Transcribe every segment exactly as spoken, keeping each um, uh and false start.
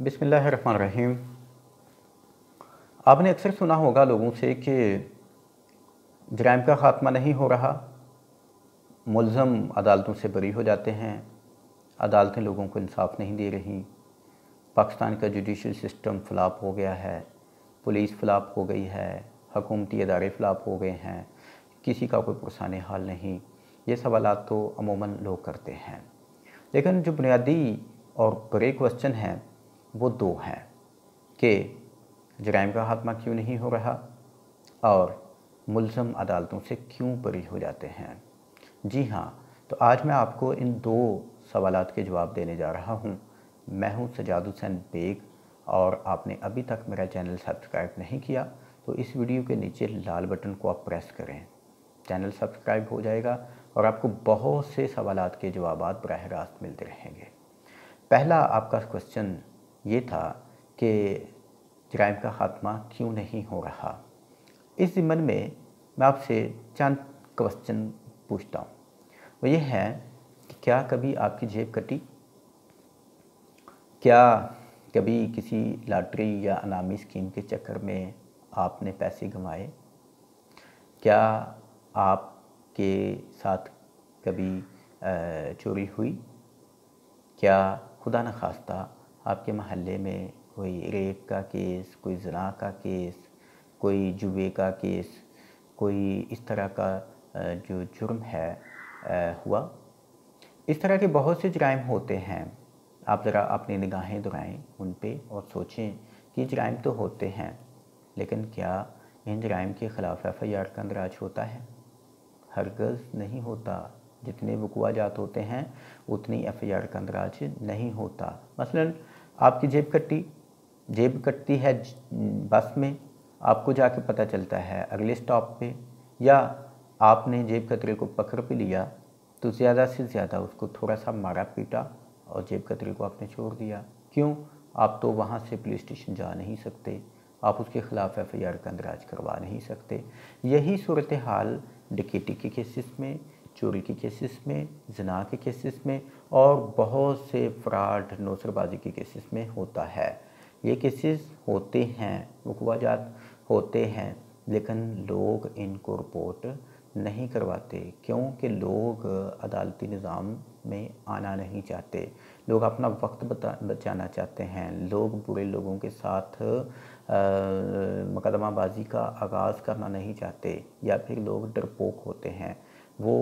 बिस्मिल्लाहिर्रहमानिर्रहीम। आपने अक्सर सुना होगा लोगों से कि जराइम का ख़ात्मा नहीं हो रहा, मुल्ज़म अदालतों से बरी हो जाते हैं, अदालतें लोगों को इंसाफ नहीं दे रही, पाकिस्तान का जुडिशल सिस्टम फ्लॉप हो गया है, पुलिस फ्लॉप हो गई है, हुकूमती अदारे फ्लॉप हो गए हैं, किसी का कोई पुरसाने हाल नहीं। ये सवालात तो अमूमन लोग करते हैं, लेकिन जो बुनियादी और बड़े क्वेश्चन हैं वो दो हैं कि जराइम का खात्मा क्यों नहीं हो रहा और मुल्ज़म अदालतों से क्यों बरी हो जाते हैं। जी हाँ, तो आज मैं आपको इन दो सवालात के जवाब देने जा रहा हूँ। मैं हूँ सजाद हुसैन बेग और आपने अभी तक मेरा चैनल सब्सक्राइब नहीं किया तो इस वीडियो के नीचे लाल बटन को आप प्रेस करें, चैनल सब्सक्राइब हो जाएगा और आपको बहुत से सवालात के जवाब बराह रास्त मिलते रहेंगे। पहला आपका क्वेश्चन ये था कि जराइम का ख़ात्मा क्यों नहीं हो रहा। इस ज़िम्मन में मैं आपसे चंद क्वेश्चन पूछता हूँ। वो ये है कि क्या कभी आपकी जेब कटी? क्या कभी किसी लॉटरी या अनामी स्कीम के चक्कर में आपने पैसे गंवाए? क्या आपके साथ कभी चोरी हुई? क्या खुदा न खास्ता आपके महल्ले में कोई रेप का केस, कोई ज़िना का केस, कोई जुए का केस, कोई इस तरह का जो जुर्म है हुआ? इस तरह के बहुत से जराइम होते हैं। आप ज़रा अपनी निगाहें दुराएं उन पे और सोचें कि जराइम तो होते हैं, लेकिन क्या इन जराइम के ख़िलाफ़ एफ़ आई आर का अंदराज होता है? हरगज़ नहीं होता। जितने वक़ुआ जात होते हैं उतनी एफ़ आई आर का अंदराज नहीं होता। मसलन आपकी जेब कटी जेब कटती है बस में, आपको जाके पता चलता है अगले स्टॉप पे, या आपने जेब कतरे को पकड़ भी लिया तो ज़्यादा से ज़्यादा उसको थोड़ा सा मारा पीटा और जेब कतरे को आपने छोड़ दिया। क्यों? आप तो वहाँ से पुलिस स्टेशन जा नहीं सकते, आप उसके ख़िलाफ़ एफ़ आई आर का अंदराज करवा नहीं सकते। यही सूरत हाल डकैती के केसेस में, चोरी के केसेस में, ज़िना के केसेस में और बहुत से फ्रॉड नौसरबाजी के केसेस में होता है। ये केसेस होते हैं, वक़ुआजात होते हैं, लेकिन लोग इनको रिपोर्ट नहीं करवाते क्योंकि लोग अदालती निज़ाम में आना नहीं चाहते। लोग अपना वक्त बता बचाना चाहते हैं। लोग बुरे लोगों के साथ मुकदमाबाजी का आगाज़ करना नहीं चाहते, या फिर लोग डरपोक होते हैं। वो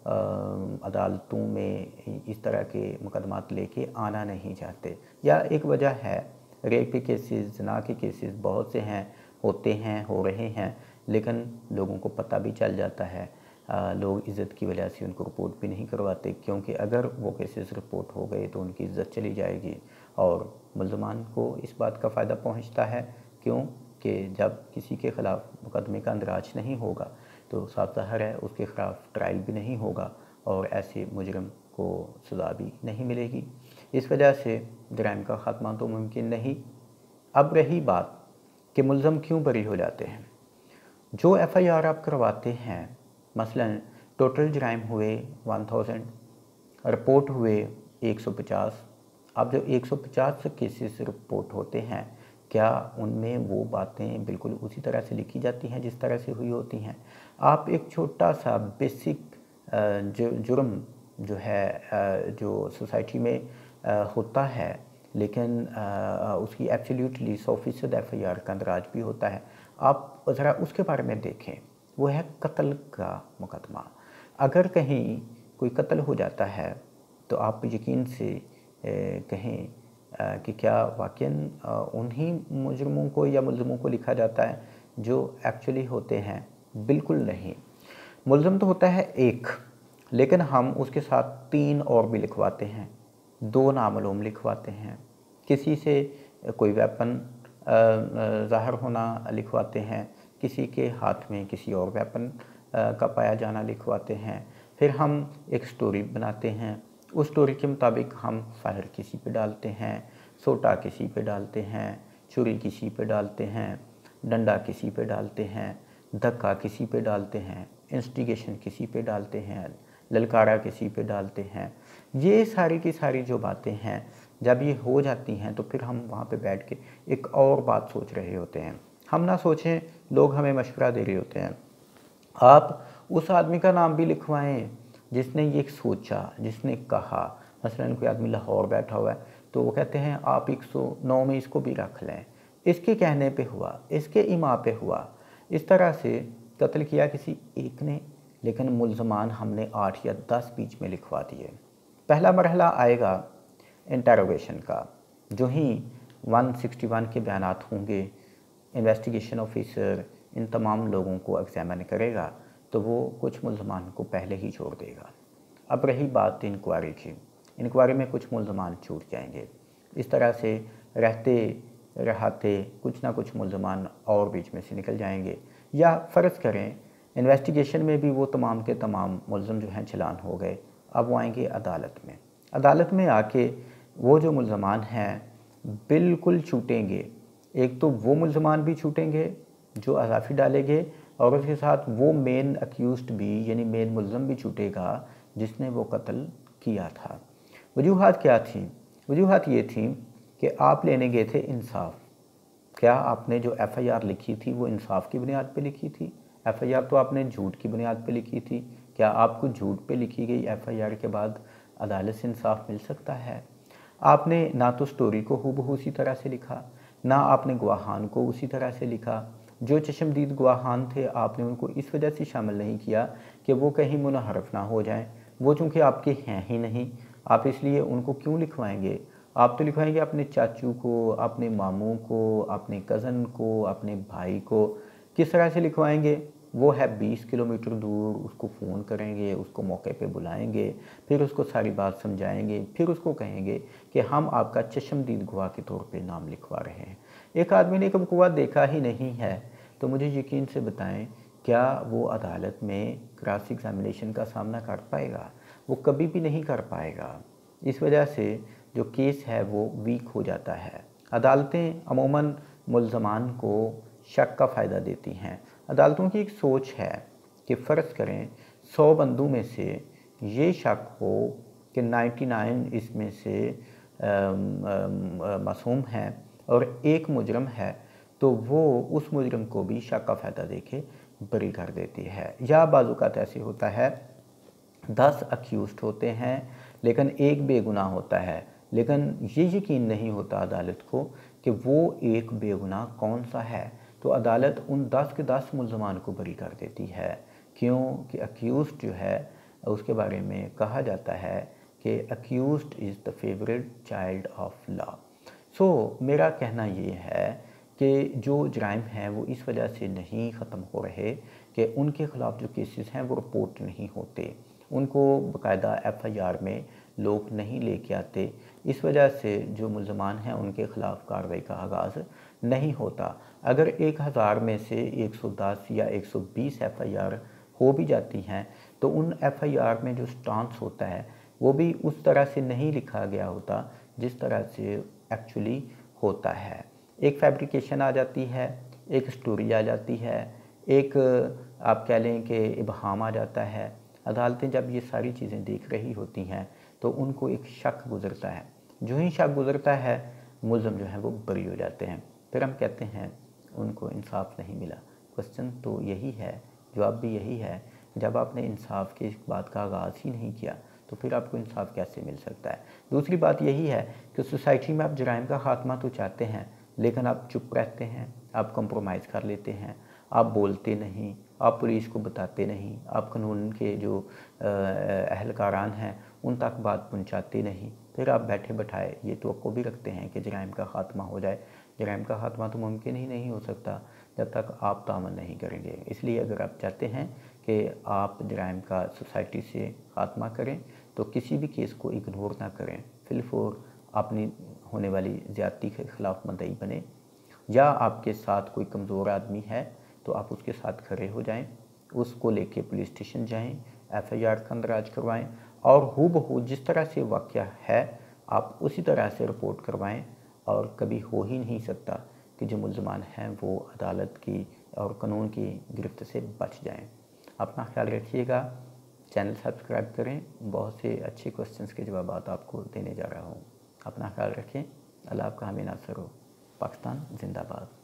अदालतों में इस तरह के मुकदमात लेके आना नहीं चाहते। या एक वजह है रेप के केसेस, ज़िना के केसेस बहुत से हैं, होते हैं, हो रहे हैं, लेकिन लोगों को पता भी चल जाता है। आ, लोग इज़्ज़त की वजह से उनको रिपोर्ट भी नहीं करवाते, क्योंकि अगर वो केसेस रिपोर्ट हो गए तो उनकी इज़्ज़त चली जाएगी और मुल्ज़मान को इस बात का फ़ायदा पहुंचता है। क्यों कि जब किसी के ख़िलाफ़ मुकदमे का अंदराज नहीं होगा तो साफ ज़ाहिर है उसके ख़िलाफ़ ट्रायल भी नहीं होगा और ऐसे मुजरिम को सज़ा भी नहीं मिलेगी। इस वजह से जराइम का ख़ात्मा तो मुमकिन नहीं। अब रही बात कि मुल्ज़म क्यों बरी हो जाते हैं। जो एफ़ आई आर आप करवाते हैं, मसलन टोटल जराइम हुए वन थाउजेंड, रिपोर्ट हुए एक सौ पचास। अब जो एक सौ पचास केसेस रिपोर्ट होते हैं, क्या उनमें वो बातें बिल्कुल उसी तरह से लिखी जाती हैं जिस तरह से हुई होती हैं? आप एक छोटा सा बेसिक जो जुर्म जो है जो सोसाइटी में होता है, लेकिन उसकी एब्सोल्युटली सौ फीसद एफ़ आई आर का अंदराज भी होता है, आप ज़रा उसके बारे में देखें। वो है कत्ल का मुकदमा। अगर कहीं कोई कत्ल हो जाता है तो आप यकीन से कहें कि क्या वाक़ईन उन्हीं मुजरिमों को या मुल्ज़िमों को लिखा जाता है जो एक्चुअली होते हैं? बिल्कुल नहीं। मुल्ज़िम तो होता है एक, लेकिन हम उसके साथ तीन और भी लिखवाते हैं, दो नामालूम लिखवाते हैं, किसी से कोई वेपन ज़ाहिर होना लिखवाते हैं, किसी के हाथ में किसी और वेपन का पाया जाना लिखवाते हैं। फिर हम एक स्टोरी बनाते हैं, उस स्टोरी के मुताबिक हम फायर किसी पे डालते हैं, सोटा किसी पे डालते हैं, छुरी किसी पे डालते हैं, डंडा किसी पे डालते हैं, धक्का किसी पे डालते हैं, इंस्टिगेशन किसी पे डालते हैं, ललकारा किसी पे डालते हैं। ये सारी की सारी जो बातें हैं जब ये हो जाती हैं तो फिर हम वहाँ पे बैठ के एक और बात सोच रहे होते हैं। हम ना सोचें, लोग हमें मशवरा दे रहे होते हैं। आप उस आदमी का नाम भी लिखवाएं जिसने ये सोचा, जिसने कहा। मसलन कोई आदमी लाहौर बैठा हुआ है तो वो कहते हैं आप एक सौ नौ में इसको भी रख लें, इसके कहने पे हुआ, इसके इमा पे हुआ। इस तरह से कत्ल किया किसी एक ने, लेकिन मुल्ज़मान हमने आठ या दस बीच में लिखवा दिए। पहला मरहला आएगा इंटरोगेशन का। जो ही एक सौ इकसठ के बयानात होंगे, इन्वेस्टिगेशन ऑफिसर इन तमाम लोगों को एग्जामिन करेगा तो वो कुछ मुल्ज़मान को पहले ही छोड़ देगा। अब रही बात इंक्वायरी की, इंक्वायरी में कुछ मुल्ज़मान छूट जाएंगे। इस तरह से रहते रहते कुछ ना कुछ मुल्ज़मान और बीच में से निकल जाएंगे। या फ़र्ज़ करें इन्वेस्टिगेशन में भी वो तमाम के तमाम मुल्ज़म जो हैं चलान हो गए, अब वो आएंगे अदालत में। अदालत में आके वो जो मुल्ज़मान हैं बिल्कुल छूटेंगे। एक तो वो मुल्ज़मान भी छूटेंगे जो अज़ाफ़ी डालेंगे, और उसके साथ वो मेन अक्यूज़्ड भी, यानी मेन मुल्ज़म भी छूटेगा जिसने वो कत्ल किया था। वजूहात क्या थी? वजूहात ये थी कि आप लेने गए थे इंसाफ। क्या आपने जो एफ़ आई आर लिखी थी वो इंसाफ की बुनियाद पे लिखी थी? एफ़ आई आर तो आपने झूठ की बुनियाद पे लिखी थी। क्या आपको झूठ पे लिखी गई एफ़ आई आर के बाद अदालत से इंसाफ मिल सकता है? आपने ना तो स्टोरी को हूबहू उसी तरह से लिखा, ना आपने गवाहान को उसी तरह से लिखा। जो चशमदीद गवाहान थे आपने उनको इस वजह से शामिल नहीं किया कि वो कहीं मुनहरफ ना हो जाएं। वो चूँकि आपके हैं ही नहीं, आप इसलिए उनको क्यों लिखवाएंगे? आप तो लिखवाएंगे अपने चाचू को, अपने मामू को, अपने कज़न को, अपने भाई को। किस तरह से लिखवाएंगे? वो है बीस किलोमीटर दूर, उसको फ़ोन करेंगे, उसको मौके पे बुलाएंगे, फिर उसको सारी बात समझाएंगे, फिर उसको कहेंगे कि हम आपका चशमदीद गवाह के तौर पे नाम लिखवा रहे हैं। एक आदमी ने कभी गवाह देखा ही नहीं है तो मुझे यकीन से बताएं, क्या वो अदालत में क्रॉस एग्जामिनेशन का सामना कर पाएगा? वो कभी भी नहीं कर पाएगा। इस वजह से जो केस है वो वीक हो जाता है। अदालतें अमूमन मुल्ज़मान को शक का फ़ायदा देती हैं। अदालतों की एक सोच है कि फ़र्ज़ करें सौ बंदों में से ये शक हो कि निन्यानवे इसमें से मासूम हैं और एक मुजरम है, तो वो उस मुजरम को भी शक का फ़ायदा देके बरी कर देती है। या बाज़ ऐसे होता है दस अक्यूज़्ड होते हैं लेकिन एक बेगुनाह होता है, लेकिन ये यकीन नहीं होता अदालत को कि वो एक बेगुनाह कौन सा है, तो अदालत उन दस के दस मुल्ज़मान को बरी कर देती है। क्यों कि अक्यूज़्ड जो है उसके बारे में कहा जाता है कि accused is the favourite child of law. So मेरा कहना ये है कि जो जराइम हैं वो इस वजह से नहीं ख़त्म हो रहे कि उनके ख़िलाफ़ जो केसेस हैं वो रिपोर्ट नहीं होते, उनको बाकायदा एफ़ आई आर में लोग नहीं लेके आते। इस वजह से जो मुल्ज़मान हैं उनके ख़िलाफ़ कार्रवाई का आगाज़ नहीं होता। अगर एक हज़ार में से एक सौ दस या एक सौ बीस एफ़ आई आर हो भी जाती हैं तो उन एफ़ आई आर में जो स्टांस होता है वो भी उस तरह से नहीं लिखा गया होता जिस तरह से एक्चुअली होता है। एक फैब्रिकेशन आ जाती है, एक स्टोरी आ जाती है, एक आप कह लें कि इबहाम आ जाता है। अदालतें जब ये सारी चीज़ें देख रही होती हैं तो उनको एक शक गुज़रता है। जो ही शक गुज़रता है मुल्ज़म जो है वो बरी हो जाते हैं। फिर हम कहते हैं उनको इंसाफ नहीं मिला। क्वेश्चन तो यही है, जवाब भी यही है, जब आपने इंसाफ की इस बात का आगाज़ ही नहीं किया तो फिर आपको इंसाफ कैसे मिल सकता है? दूसरी बात यही है कि सोसाइटी में आप जराइम का ख़ात्मा तो चाहते हैं लेकिन आप चुप रहते हैं, आप कंप्रोमाइज़ कर लेते हैं, आप बोलते नहीं, आप पुलिस को बताते नहीं, आप कानून के जो अहलकारान हैं उन तक बात पहुंचाते नहीं। फिर आप बैठे बैठाए ये तवक्को भी रखते हैं कि जराइम का ख़ात्मा हो जाए। जराइम का ख़ात्मा तो मुमकिन ही नहीं हो सकता जब तक आप तामन नहीं करेंगे। इसलिए अगर आप चाहते हैं कि आप जराइम का सोसाइटी से ख़ात्मा करें तो किसी भी केस को इग्नोर ना करें, फिलफोर अपनी होने वाली ज़्यादती के ख़िलाफ़ मुद्दई बने, या आपके साथ कोई कमज़ोर आदमी है तो आप उसके साथ खड़े हो जाएं, उसको लेके पुलिस स्टेशन जाएं, एफ़ आई आर का अंदराज करवाएं और हूबहू जिस तरह से वाक़या है आप उसी तरह से रिपोर्ट करवाएं। और कभी हो ही नहीं सकता कि जो मुल्ज़मान हैं वो अदालत की और कानून की गिरफ्त से बच जाएं। अपना ख्याल रखिएगा, चैनल सब्सक्राइब करें, बहुत से अच्छे क्वेश्चंस के जवाब आपको देने जा रहा हूँ। अपना ख्याल रखें। अल्लाह आपका हमें नासर हो। पाकिस्तान जिंदाबाद।